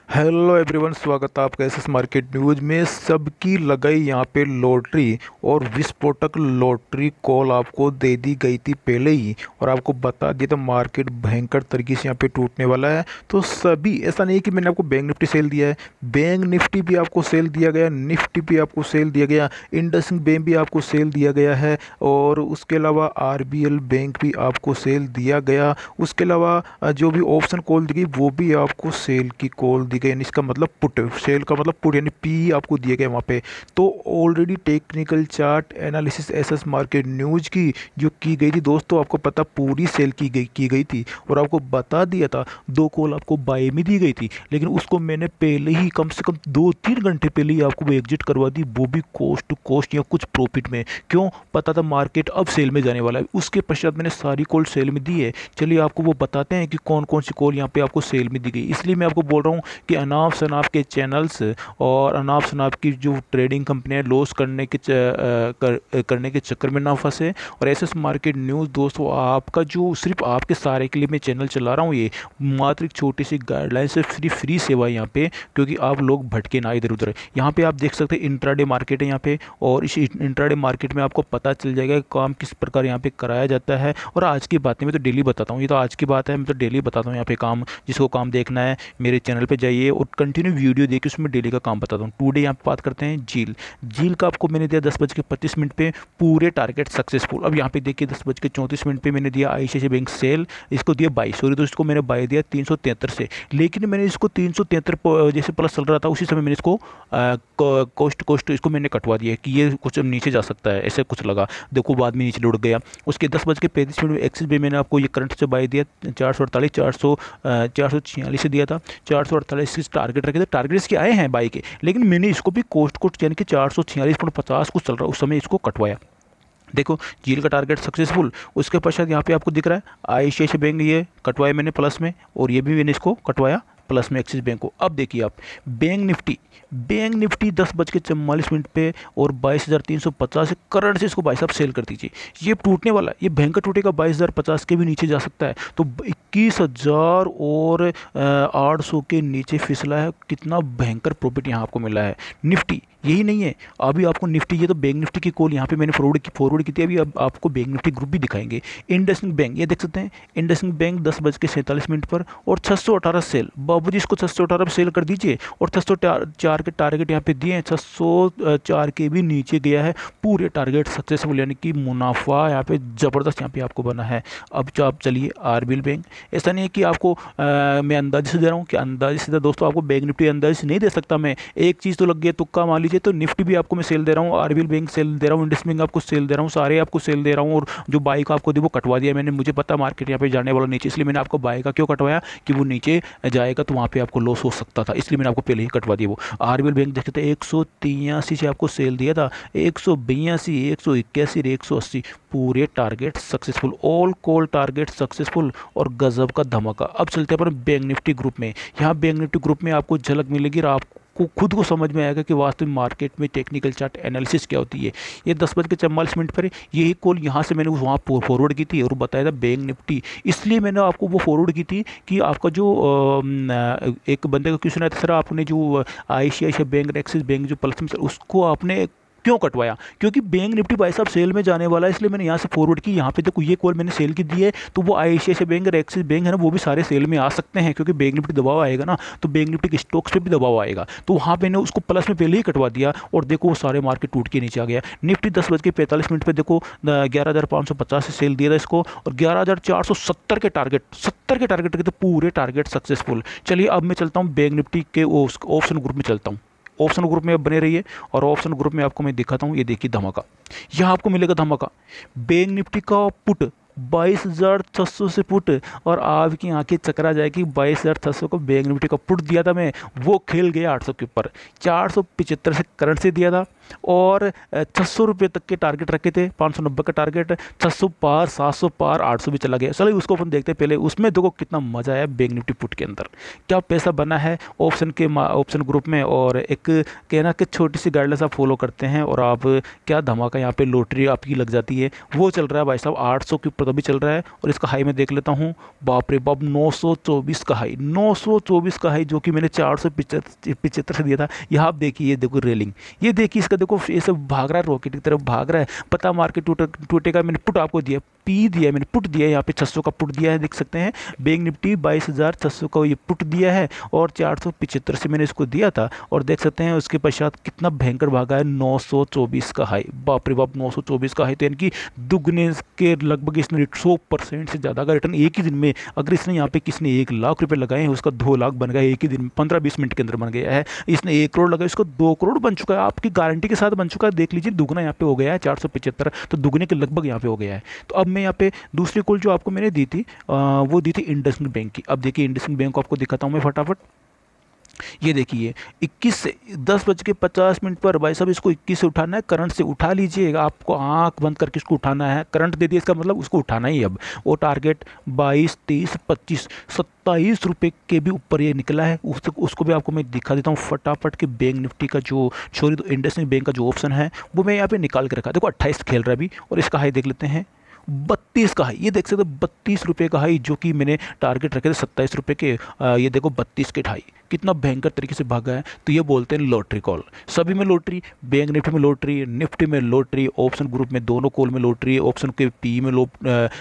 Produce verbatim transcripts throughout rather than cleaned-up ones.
Hello everyone, स्वागत है आपका एसएस मार्केट न्यूज में। सबकी लगाई यहाँ पे लॉटरी और विस्फोटक लॉटरी कॉल आपको दे दी गई थी पहले ही, और आपको बता दिया था मार्केट भयंकर तरीके से यहाँ पे टूटने वाला है। तो सभी, ऐसा नहीं है कि मैंने आपको बैंक निफ्टी सेल दिया है, बैंक निफ्टी भी आपको सेल दिया गया, निफ्टी भी आपको सेल दिया गया, इंडसइंड बैंक भी आपको सेल दिया गया है, और उसके अलावा आरबीएल बैंक भी आपको सेल दिया गया। उसके अलावा अ, जो भी ऑप्शन कॉल दी गई वो भी आपको सेल की कॉल दी गई, यानी इसका मतलब पुट, सेल का मतलब पुट, यानी पी आपको दिए गए वहाँ पे। तो already technical chart analysis SS market news की जो की गई थी दोस्तों, आपको पता पूरी सेल की गई की गई थी, और आपको बता दिया था दो कॉल आपको बाय में दी गई थी, लेकिन उसको मैंने पहले ही कम से कम दो तीन घंटे पहले ही आपको वो एग्जिट करवा दी, वो भी कॉस्ट टू कॉस्ट या कुछ प्रॉफिट में। क्यों? पता था मार्केट अब सेल में जाने वाला है। उसके पश्चात मैंने सारी कॉल सेल में दी है। चलिए आपको वो बताते हैं कि कौन कौन सी कॉल यहाँ पे आपको सेल में दी गई। इसलिए मैं आपको बोल रहा हूँ कि अनाप शनाप के चैनल्स और अनाप शनाप की जो ट्रेडिंग कंपनियां लॉस करने के च, अ, कर, करने के चक्कर में ना फंसे। और एसएस मार्केट न्यूज़ दोस्तों, आपका जो सिर्फ आपके सारे के लिए मैं चैनल चला रहा हूँ, ये मात्र एक छोटी सी गाइडलाइन से फ्री फ्री सेवा है यहाँ पे, क्योंकि आप लोग भटके ना इधर उधर। यहाँ पे आप देख सकते हैं इंट्राडे मार्केट है यहाँ पे, और इस इंट्राडे मार्केट में आपको पता चल जाएगा कि काम किस प्रकार यहाँ पे कराया जाता है। और आज की बातें मैं तो डेली बताता हूँ, ये तो आज की बात है, मैं तो डेली बताता हूँ यहाँ पे काम। जिसको काम देखना है मेरे चैनल पे जाइए और कंटिन्यू वीडियो देखिए, उसमें डेली का काम बताता हूँ। टुडे यहाँ पे बात करते हैं झील। झील का आपको मैंने दिया दस बज के पच्चीस मिनट पे पूरे टारगेट सक्सेसफुल। अब यहाँ पे देखिए दस बज के चौंतीस मिनट पे मैंने दिया आईसीआईसीआई बैंक सेल, इसको दिया बाईस, सॉरी दोस्तों, इसको मैंने बाई दिया तीन सौ तिहत्तर से। लेकिन मैंने इसको तीन सौ तिहत्तर जैसे प्लस चल रहा था, उसी समय मैंने इसको कोस्ट कोस्ट इसको मैंने कटवा दिया कि ये कुछ नीचे जा सकता है, ऐसे कुछ लगा। देखो बाद में नीचे लुढ़क गया। उसके दस बज के पैंतीस मिनट में एक्सिस भी मैंने आपको ये करंट से बाई दिया चार सौ अड़तालीस चार सौ चार सौ छियालीस से दिया था। चार सौ अड़तालीस टारगेट रखे थे, टारगेट इसके आए हैं बाई के, लेकिन मैंने इसको भी कोस्ट कोस्ट यानी कि चार सौ छियालीस पॉइंट पचास कुछ चल रहा है उस समय इसको कटवाया। देखो झील का टारगेट सक्सेसफुल। उसके पश्चात यहाँ पे आपको दिख रहा है आईसीआईसीआई बैंक, ये कटवाया मैंने प्लस में, और ये भी मैंने इसको कटवाया प्लस में एक्सिस बैंक को। अब देखिए आप बैंक निफ्टी, बैंक निफ्टी दस बज के चौवालीस मिनट पे और बाईस हज़ार तीन सौ पचास से करंट से इसको भाई साहब सेल कर दीजिए। ये टूटने वाला है, ये भयंकर टूटेगा, बाईस हज़ार पचास के भी नीचे जा सकता है। तो इक्कीस हज़ार और आठ सौ के नीचे फिसला है। कितना भयंकर प्रॉफिट यहाँ आपको मिला है। निफ्टी यही नहीं है, अभी आपको निफ्टी, ये तो बैंक निफ्टी की कॉल यहाँ पे मैंने फॉरवर्ड की फॉरवर्ड की थी, अभी अब आपको बैंक निफ्टी ग्रुप भी दिखाएंगे। इंडसइंड बैंक, ये देख सकते हैं इंडसइंड बैंक दस बज के सैंतालीस मिनट पर और छः सौ अठारह सेल। बाबू जी इसको छः सौ अठारह सेल कर दीजिए, और छः सौ चार के टारगेट यहाँ पे दिए हैं, छः सौ चार के भी नीचे गया है, पूरे टारगेट सक्सेसफुल, यानी कि मुनाफा यहाँ पे ज़बरदस्त यहाँ पे आपको बना है। अब जो आप चलिए आरबीएल बैंक, ऐसा नहीं है कि आपको आ, मैं अंदाजे से दे रहा हूँ, कि अंदाजे से दोस्तों आपको बैंक निफ्टी अंदाजे से नहीं दे सकता मैं। एक चीज़ तो लग गया तुक्का मान लीजिए, तो निफ्टी भी आपको मैं सेल दे रहा हूँ, आरबीएल बैंक सेल दे रहा हूँ, इंडस बैंक आपको सेल दे रहा हूँ, सारे आपको सेल दे रहा हूँ। और जो बाई का आपको दी वो कटवा दिया मैंने, मुझे पता मार्केट यहाँ पे जाने वाला नीचे, इसलिए मैंने आपको बाई का क्यों कटवाया कि वो नीचे जाएगा तो वहाँ पे आपको लॉस हो सकता था, इसलिए मैंने आपको पहले ही कटवा दिया। वो आरबीएल बैंक देखते थे एक सौ तिरासी से आपको सेल दिया था, एक सौ बयासी, एक सौ इक्यासी, एक सौ अस्सी, पूरे target successful, all call target successful और गजब का धमाका। अब चलते हैं पर बैंक निफ्टी ग्रुप में। यहाँ बैंक निफ्टी ग्रुप में आपको झलक मिलेगी और आपको को खुद को समझ में आएगा कि वास्तव में मार्केट में टेक्निकल चार्ट एनालिसिस क्या होती है। ये दस बज के चौवालीस मिनट पर यही कॉल यहाँ से मैंने वहाँ फॉरवर्ड की थी और बताया था बैंक निफ्टी, इसलिए मैंने आपको वो फॉरवर्ड की थी कि आपका जो एक बंदे का क्वेश्चन आया था, सर आपने जो आईसीआईसीआई बैंक, एक्सिस बैंक जो प्लस में, उसको आपने क्यों कटवाया? क्योंकि बैंक निफ्टी भाई साहब सेल में जाने वाला है, इसलिए मैंने यहाँ से फॉरवर्ड की। यहाँ पे देखो ये कॉल मैंने सेल की दी है, तो वो आईसीआईसीआई बैंक और एक्सिस बैंक है ना, वो भी सारे सेल में आ सकते हैं, क्योंकि बैंक निफ्टी दबाव आएगा ना, तो बैंक निफ्टी के स्टॉक्स पे भी दबाव आएगा। तो वहाँ मैंने उसको प्लस में पहले ही कटवा दिया, और देखो वो सारे मार्केट टूट के नीचे आ गया। निफ्टी दस बज के पैंतालीस मिनट पर देखो ग्यारह हज़ार पाँच सौ पचास से सेल दिया था इसको, और ग्यारह हज़ार चार सौ सत्तर के टारगेट सत्तर के टारगेट के तो पूरे टारगेट सक्सेसफुल। चलिए अब मैं चलता हूँ बैंक निफ्टी के ऑप्शन ग्रुप में चलता हूँ। ऑप्शन ग्रुप में अब बने रहिए, और ऑप्शन ग्रुप में आपको मैं दिखाता हूँ। ये देखिए धमाका, यहाँ आपको मिलेगा धमाका। बैंक निफ्टी का पुट बाईस हज़ार छः सौ से पुट, और आपकी आंखें चकरा जाएगी। बाईस हज़ार छः सौ को बैंक निफ्टी का पुट दिया था मैं, वो खेल गया आठ सौ के ऊपर। चार सौ पिचहत्तर से करंट से दिया था, और छः सौ रुपये तक के टारगेट रखे थे, पाँच सौ नब्बे का टारगेट, छः सौ पार, सात सौ पार, आठ सौ भी चला गया। चलिए उसको अपन देखते हैं पहले। उसमें देखो कितना मज़ा आया बैंक निफ्टी पुट के अंदर, क्या पैसा बना है ऑप्शन के ऑप्शन ग्रुप में। और एक कहना कि छोटी सी गाइडलाइंस आप फॉलो करते हैं और आप क्या धमाका यहाँ पे लॉटरी आपकी लग जाती है। वो चल रहा है भाई साहब आठ सौ के ऊपर तो भी चल रहा है। और इसका हाई में देख लेता हूँ, बाप रे बाप नौ सौ चौबीस का हाई, नौ सौ चौबीस का हाई, जो कि मैंने चार सौ पिचहत्तर से दिया था। यहाँ आप देखिए, ये देखो रेलिंग, ये देखिए इसका देखो, ये सब भाग रहा है रॉकेट की तरफ भाग रहा है। पता मार्केट टूटे टूटेगा, मैंने पुट आपको दिया, पी दिया मैंने, पुट दिया है यहाँ पे छः सौ का पुट दिया है, देख सकते हैं बैंक निफ्टी बाईस हज़ार छः सौ का ये पुट दिया है और चार सौ पिचहत्तर से मैंने इसको दिया था। और देख सकते हैं उसके पश्चात कितना भयंकर भागा है, नौ सौ चौबीस का हाई, बाप रे बाप नौ सौ चौबीस का हाई। तो यानी कि दुगने के लगभग इसने सौ परसेंट से ज़्यादा का रिटर्न एक ही दिन में। अगर इसने यहाँ पे किसने एक लाख रुपये लगाए हैं, उसका दो लाख बन गया एक ही दिन में, पंद्रह बीस मिनट के अंदर बन गया है। इसने एक करोड़ लगाया, इसको दो करोड़ बन चुका है, आपकी गारंटी के साथ बन चुका है। देख लीजिए दुगना यहाँ पे हो गया है, चार सौ पचहत्तर, तो दुगने के लगभग यहाँ पे हो गया है। तो अब मैं यहाँ पे दूसरी कॉल जो आपको मैंने दी थी आ, वो दी थी इंडसइंड बैंक की। अब देखिए इंडसइंड बैंक को आपको दिखाता हूँ मैं फटाफट। ये देखिए इक्कीस से दस बज के पचास मिनट पर भाई साहब इसको इक्कीस से उठाना है, करंट से उठा लीजिएगा, आपको आंख बंद करके इसको उठाना है। करंट दे दिया, इसका मतलब उसको उठाना ही। अब वो टारगेट बाईस, तेईस, पच्चीस, सत्ताईस रुपये के भी ऊपर ये निकला है। उस उसको भी आपको मैं दिखा देता हूँ फटाफट के बैंक निफ्टी का जो सॉरी तो इंडसइंड बैंक का जो ऑप्शन है वो मैं यहाँ पे निकाल के रखा। देखो अट्ठाईस खेल रहा है अभी, और इसका हाई देख लेते हैं बत्तीस का हाई, ये देख सकते हो बत्तीस रुपये का हाई, जो कि मैंने टारगेट रखे थे सत्ताईस रुपये के। आ, ये देखो बत्तीस के हाई, कितना भयंकर तरीके से भागा है। तो ये बोलते हैं लॉटरी कॉल, सभी में लॉटरी, बैंक निफ्टी में लॉटरी, निफ्टी में लॉटरी, ऑप्शन ग्रुप में दोनों कॉल में लॉटरी, ऑप्शन के पी में लो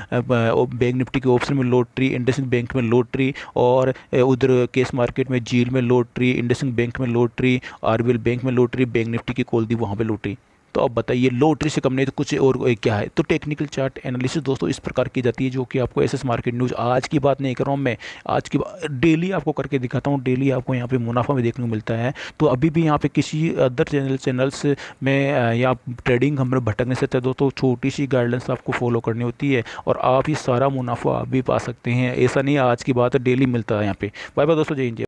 बैंक निफ्टी के ऑप्शन में लॉटरी, इंडसइंड बैंक में लॉटरी, और उधर केस मार्केट में जील में लॉटरी, इंडसइंड बैंक में लॉटरी, आरबीएल बैंक में लॉटरी, बैंक निफ्टी की कॉल दी वहाँ पर लॉटरी। तो अब बताइए लॉटरी से कम नहीं तो कुछ और क्या है। तो टेक्निकल चार्ट एनालिसिस दोस्तों इस प्रकार की जाती है, जो कि आपको एसएस मार्केट न्यूज़, आज की बात नहीं कर रहा हूँ मैं, आज की बात डेली आपको करके दिखाता हूँ। डेली आपको यहाँ पे मुनाफा में देखने को मिलता है। तो अभी भी यहाँ पे किसी अदर चैनल चैनल्स में या ट्रेडिंग हम भटकने से दोस्तों छोटी सी गाइडलाइंस आपको फॉलो करनी होती है और आप ही सारा मुनाफा आप भी पा सकते हैं। ऐसा नहीं आज की बात है, डेली मिलता है यहाँ पे। बाय बाय दोस्तों, जय हिंद।